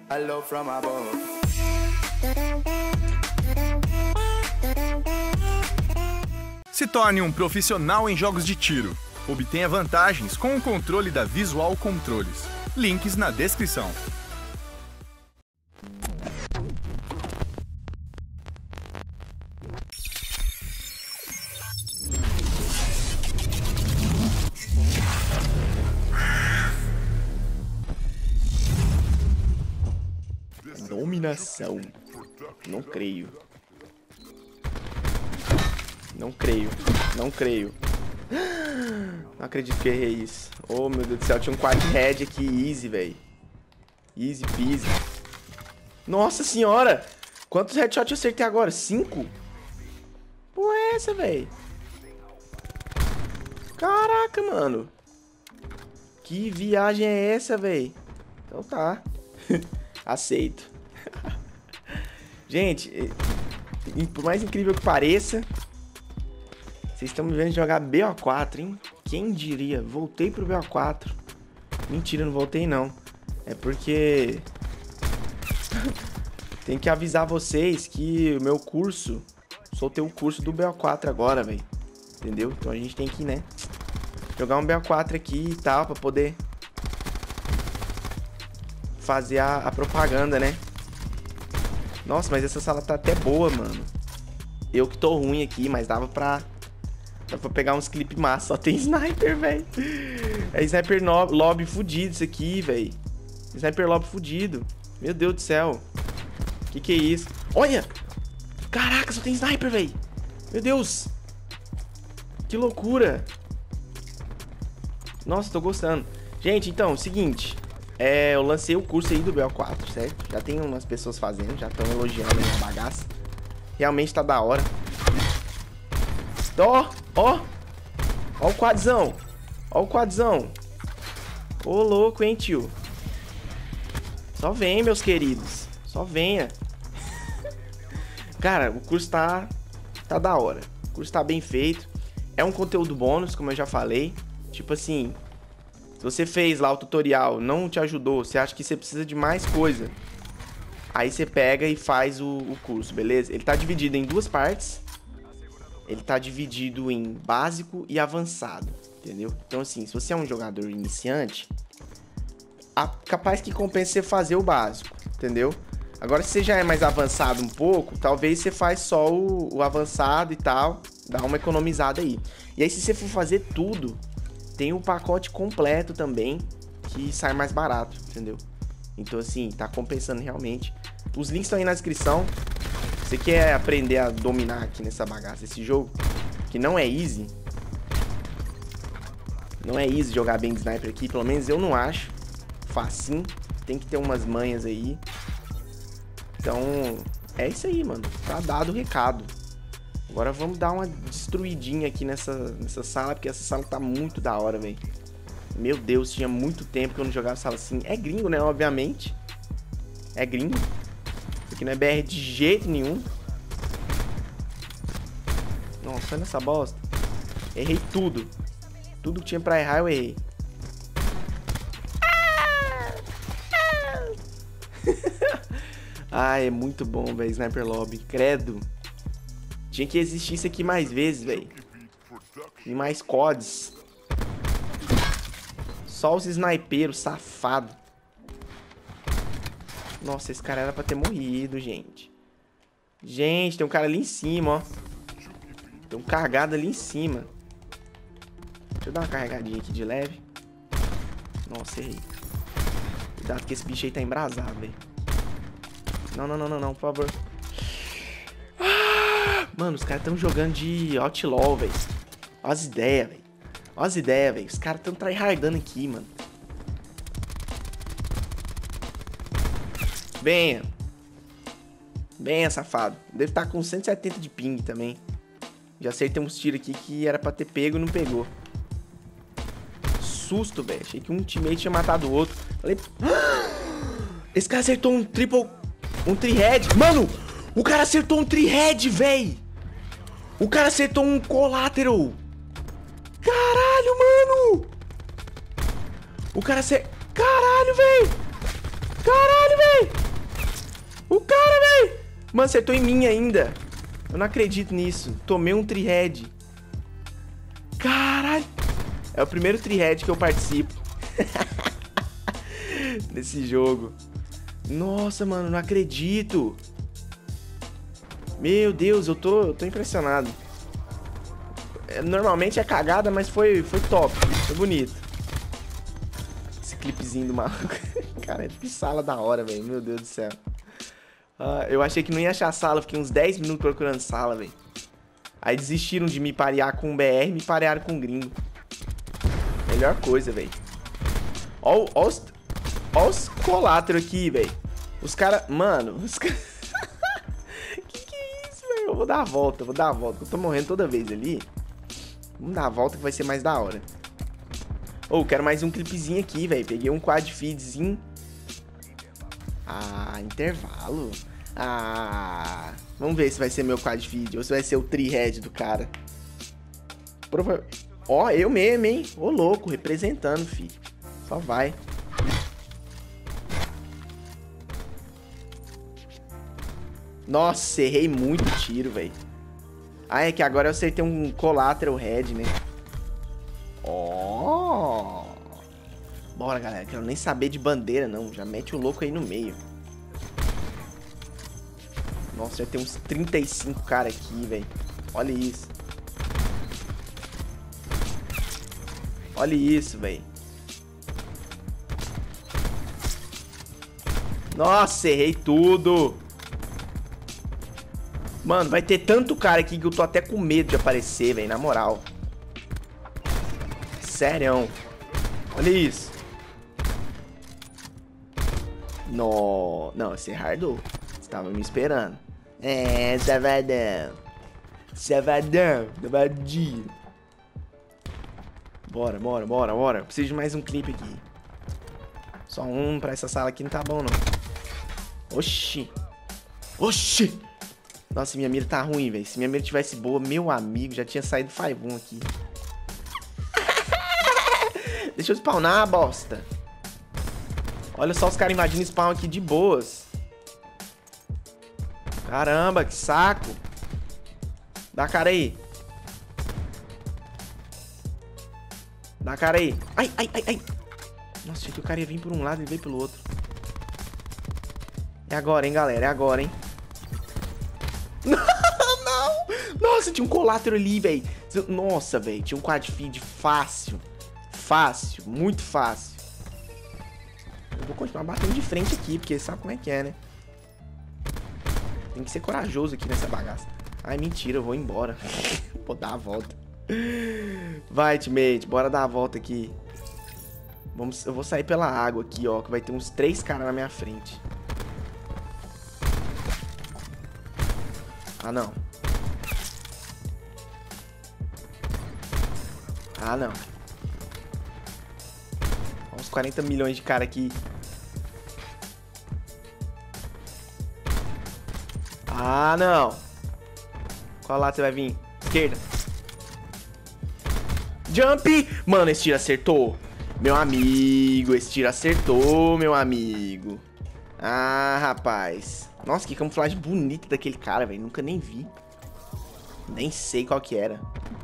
Hello from above. Se torne um profissional em jogos de tiro. Obtenha vantagens com o controle da Visual Controles. Links na descrição. Dominação. Não creio. Não creio. Não creio. Não acredito que eu errei isso. Oh, meu Deus do céu. Tinha um quad head aqui. Easy, velho. Easy peasy. Nossa senhora. Quantos headshots eu acertei agora? 5? Pô, é essa, velho? Caraca, mano. Que viagem é essa, velho? Então tá. Aceito. Gente, por mais incrível que pareça, vocês estão me vendo jogar BO4, hein? Quem diria? Voltei pro BO4. Mentira, não voltei não. É porque tem que avisar vocês que o meu curso, soltei o curso do BO4 agora, velho. Entendeu? Então a gente tem que, né, jogar um BO4 aqui e tal, pra poder fazer a propaganda, né? Nossa, mas essa sala tá até boa, mano. Eu que tô ruim aqui, mas dá pra pegar uns clipes massa. Só tem sniper, velho. É sniper lobby fudido isso aqui, velho. Sniper lobby fudido. Meu Deus do céu. Que é isso? Olha! Caraca, só tem sniper, velho. Meu Deus. Que loucura. Nossa, tô gostando. Gente, então, seguinte. Eu lancei o curso aí do BO4, certo? Já tem umas pessoas fazendo, já estão elogiando aí a bagaça. Realmente tá da hora. Ó, ó. Ó o quadzão. Ó o quadzão. Ô, louco, hein, tio? Só vem, meus queridos. Só venha. Cara, o curso tá da hora. O curso tá bem feito. É um conteúdo bônus, como eu já falei. Tipo assim, se você fez lá o tutorial, não te ajudou, você acha que você precisa de mais coisa, aí você pega e faz o curso, beleza? Ele tá dividido em duas partes. Ele tá dividido em básico e avançado, entendeu? Então assim, se você é um jogador iniciante, capaz que compensa você fazer o básico, entendeu? Agora, se você já é mais avançado um pouco, talvez você faz só o avançado e tal, dá uma economizada aí. E aí, se você for fazer tudo, tem o pacote completo também, que sai mais barato, entendeu? Então, assim, tá compensando realmente. Os links estão aí na descrição. Você quer aprender a dominar aqui nessa bagaça, esse jogo, que não é easy. Não é easy jogar bem de sniper aqui, pelo menos eu não acho. Facinho, tem que ter umas manhas aí. Então, é isso aí, mano. Tá dado o recado. Agora vamos dar uma destruidinha aqui nessa sala, porque essa sala tá muito da hora, velho. Meu Deus, tinha muito tempo que eu não jogava sala assim. É gringo, né? Obviamente. É gringo. Isso aqui não é BR de jeito nenhum. Nossa, olha essa bosta. Errei tudo. Tudo que tinha pra errar, eu errei. Ah, é muito bom, velho. Sniper Lobby. Credo. Tinha que existir isso aqui mais vezes, velho. E mais CODs. Só os snipeiros, safado. Nossa, esse cara era pra ter morrido, gente. Gente, tem um cara ali em cima, ó. Tem um cagado ali em cima. Deixa eu dar uma carregadinha aqui de leve. Nossa, errei. Cuidado que esse bicho aí tá embrasado, velho. Não, por favor. Mano, os caras tão jogando de Outlaw, velho. Olha as ideias, velho. Olha as ideias, velho. Os caras tão tryhardando aqui, mano. Venha. Venha, safado. Deve estar com 170 de ping também. Já acertei uns tiros aqui que era pra ter pego e não pegou. Susto, velho. Achei que um teammate tinha matado o outro. Falei... Esse cara acertou um tri-head. Mano, o cara acertou um tri-head, véi. O cara acertou um collateral. Caralho, mano. O cara acertou... Caralho, véi. Caralho, véi. Mano, acertou em mim ainda. Eu não acredito nisso. Tomei um tri-head. Caralho. É o primeiro tri-head que eu participo. Nesse jogo. Nossa, mano, não acredito. Meu Deus, eu tô impressionado. Normalmente é cagada, mas foi top. Foi bonito. Esse clipezinho do maluco. Cara, que sala da hora, velho. Meu Deus do céu. Eu achei que não ia achar sala. Fiquei uns 10 minutos procurando sala, velho. Aí desistiram de me parear com BR e me parearam com gringo. Melhor coisa, velho. Ó os coláteros aqui, velho. Os caras... Mano, os caras... que é isso, velho? Eu vou dar a volta, Eu tô morrendo toda vez ali. Vamos dar a volta que vai ser mais da hora. Quero mais um clipezinho aqui, velho. Peguei um quad feedzinho. Intervalo. Vamos ver se vai ser meu quad feed ou se vai ser o tri-head do cara. Eu mesmo, hein? Ô, louco, representando, filho. Só vai. Nossa, errei muito tiro, velho. É que agora eu acertei um collateral head, né? Bora, galera. Quero nem saber de bandeira, não. Já mete o louco aí no meio. Nossa, já tem uns 35 caras aqui, velho. Olha isso. Olha isso, velho. Nossa, errei tudo. Mano, vai ter tanto cara aqui que eu tô até com medo de aparecer, velho. Na moral. Sério. Olha isso. Não, você hardou. Você tava me esperando. Savadão. Savadinho. Bora. Preciso de mais um clipe aqui. Só um pra essa sala aqui não tá bom, não. Oxi. Nossa, minha mira tá ruim, velho. Se minha mira tivesse boa, meu amigo, já tinha saído 5-1 aqui. Deixa eu spawnar, bosta. Olha só os caras invadindo spawn aqui de boas. Caramba, que saco. Dá a cara aí. Ai. Nossa, achei que o cara ia vir por um lado e veio pelo outro. É agora, hein, galera. É agora, hein. Não. Nossa, tinha um collateral ali, velho. Nossa, velho. Tinha um quad feed fácil. Muito fácil. Eu vou continuar batendo de frente aqui, porque sabe como é que é, né? Tem que ser corajoso aqui nessa bagaça. Ai, mentira, eu vou embora. Vou dar a volta. Vai, teammate, bora dar a volta aqui. Eu vou sair pela água aqui, ó, que vai ter uns 3 caras na minha frente. Não. Olha uns 40 milhões de cara aqui. Não. Qual lado você vai vir? Esquerda. Jump! Mano, esse tiro acertou. Meu amigo, esse tiro acertou, meu amigo. Rapaz. Nossa, que camuflagem bonita daquele cara, velho. Nunca nem vi. Nem sei qual que era.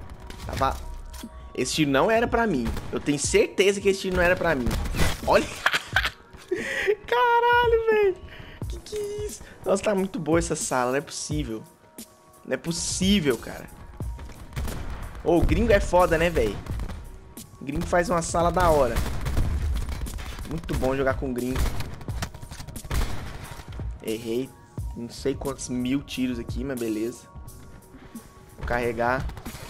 Esse tiro não era pra mim. Eu tenho certeza que esse tiro não era pra mim. Olha. Caralho, velho. Que é isso? Nossa, tá muito boa essa sala. Não é possível. Não é possível, cara. O gringo é foda, né, velho? O gringo faz uma sala da hora. Muito bom jogar com gringo. Errei. Não sei quantos 1000 tiros aqui, mas beleza. Vou carregar.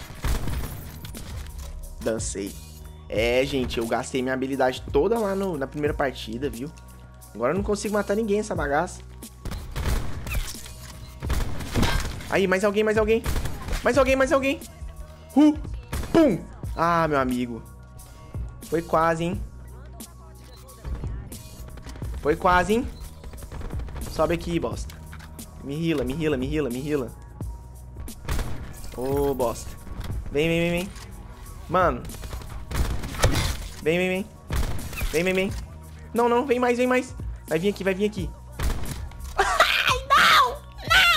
Dancei. Gente, eu gastei minha habilidade toda lá na primeira partida, viu? Agora eu não consigo matar ninguém essa bagaça. Aí, mais alguém. Mais alguém. Pum! Meu amigo. Foi quase, hein? Sobe aqui, bosta. Me heala. Ô, bosta. Vem. Mano. Vem. Não, vem mais. Vai vir aqui. Ai, não!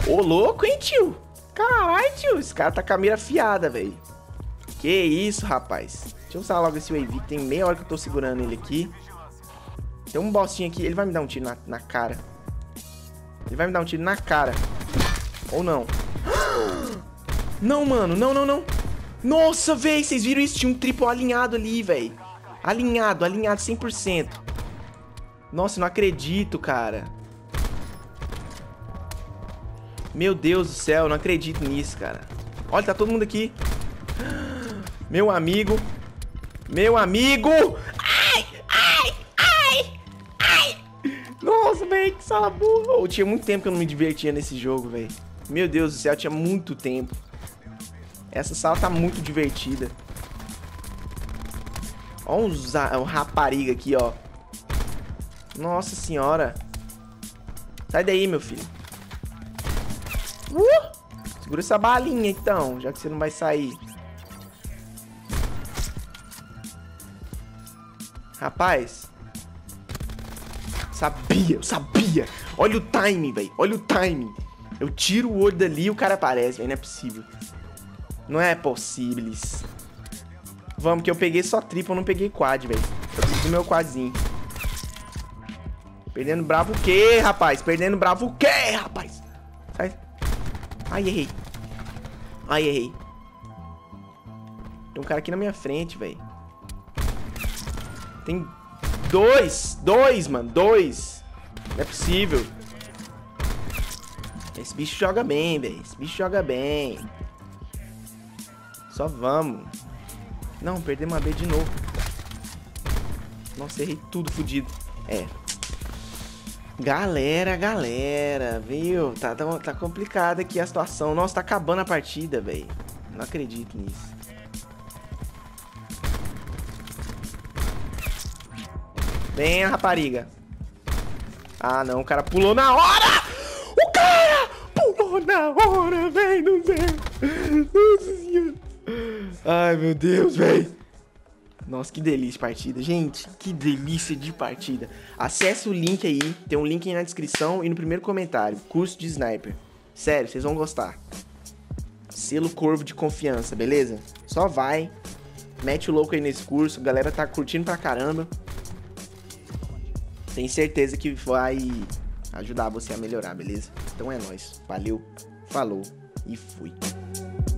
Ô, louco, hein, tio? Caralho, tio. Esse cara tá com a mira afiada, velho. Que isso, rapaz. Deixa eu usar logo esse Wave. Tem meia hora que eu tô segurando ele aqui. Tem um bossinho aqui. Ele vai me dar um tiro na cara. Ele vai me dar um tiro na cara. Ou não. Não, mano. Não, não, não. Nossa, velho. Vocês viram isso? Tinha um triplo alinhado ali, velho. Alinhado 100%. Nossa, não acredito, cara. Meu Deus do céu, não acredito nisso, cara. Olha, tá todo mundo aqui. Meu amigo. Meu amigo. Ai, ai, ai, ai. Nossa, velho, que sala burra. Oh, tinha muito tempo que eu não me divertia nesse jogo, velho. Meu Deus do céu, tinha muito tempo. Essa sala tá muito divertida. Olha um rapariga aqui, ó. Nossa senhora. Sai daí, meu filho. Segura essa balinha, então, já que você não vai sair. Rapaz. Eu sabia. Olha o timing, velho. Olha o timing. Eu tiro o olho dali e o cara aparece, velho. Não é possível. Não é possível. Vamos, que eu peguei só triplo, eu não peguei quad, velho. Eu preciso do meu quadzinho. Perdendo bravo o quê, rapaz? Perdendo bravo o quê, rapaz? Sai. Ai, errei. Ai, errei. Tem um cara aqui na minha frente, velho. Tem dois, mano. Dois. Não é possível. Esse bicho joga bem, velho. Esse bicho joga bem. Só vamos. Não, perdemos uma B de novo. Nossa, errei tudo fodido. É. Galera, viu? Tá complicada aqui a situação. Nossa, tá acabando a partida, velho. Não acredito nisso. Vem, rapariga. Ah, não. O cara pulou na hora! O cara pulou na hora, velho. Não sei. Nossa senhora. Ai, meu Deus, velho. Nossa, que delícia de partida. Gente, que delícia de partida. Acesse o link aí. Tem um link aí na descrição e no primeiro comentário. Curso de Sniper. Sério, vocês vão gostar. Selo Corvo de confiança, beleza? Só vai. Mete o louco aí nesse curso. A galera tá curtindo pra caramba. Tenho certeza que vai ajudar você a melhorar, beleza? Então é nóis. Valeu, falou e fui.